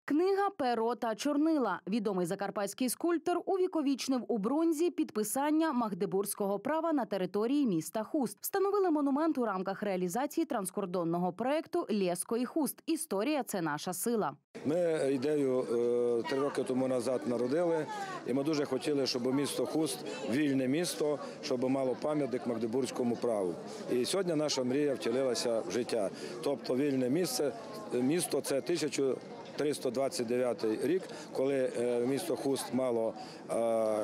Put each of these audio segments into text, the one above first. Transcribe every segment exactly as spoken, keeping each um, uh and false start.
Книга, перо та чорнила. Відомий закарпатський скульптор увіковічнив у бронзі підписання магдебурзького права на території міста Хуст. Встановили монумент у рамках реалізації транскордонного проєкту «Лєско і Хуст. Історія – це наша сила». Ми ідею е, три роки тому назад народили, і ми дуже хотіли, щоб місто Хуст, вільне місто, щоб мало пам'ятник магдебурзькому праву. І сьогодні наша мрія втілилася в життя. Тобто вільне місце, місто – це тисяча триста двадцять дев'ятий рік, коли місто Хуст мало е,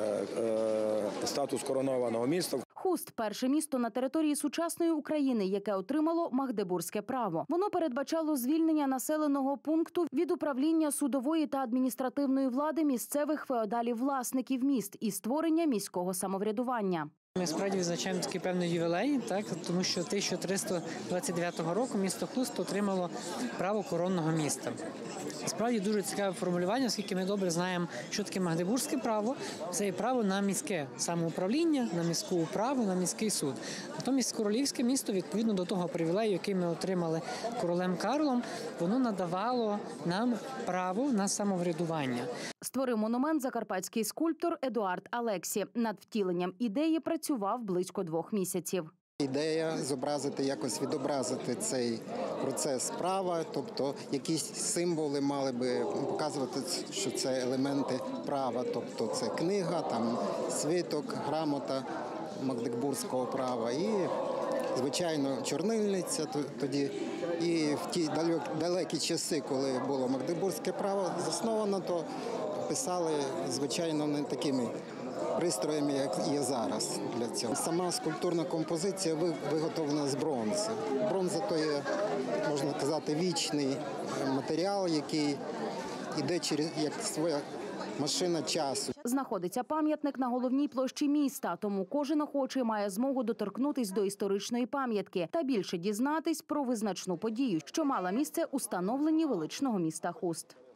е, статус коронованого міста. Хуст – перше місто на території сучасної України, яке отримало магдебурзьке право. Воно передбачало звільнення населеного пункту від управління судової та адміністративної влади місцевих феодалів-власників міст і створення міського самоврядування. Ми справді відзначаємо такий певний ювілей, так, тому що тисяча триста двадцять дев'ятого року місто Хуст отримало право коронного міста. Справді дуже цікаве формулювання, оскільки ми добре знаємо, що таке магдебурзьке право. Це є право на міське самоуправління, на міську управу, на міський суд. Натомість королівське місто, відповідно до того привілею, який ми отримали королем Карлом, воно надавало нам право на самоврядування. Створив монумент закарпатський скульптор Едуард Алексі. Над втіленням ідеї працював близько двох місяців. Ідея зобразити, якось відобразити цей процес права, тобто якісь символи мали би показувати, що це елементи права, тобто це книга, там свиток, грамота магдебурзького права і, звичайно, чорнильниця тоді. І в ті далекі часи, коли було магдебурзьке право засновано, то писали, звичайно, не такими пристроями, як є зараз для цього. Сама скульптурна композиція виготовлена з бронзи. Бронза – то є, можна казати, вічний матеріал, який йде через як своя машина часу. Знаходиться пам'ятник на головній площі міста, тому кожен охочий має змогу доторкнутись до історичної пам'ятки та більше дізнатись про визначну подію, що мала місце у становленні величного міста Хуст.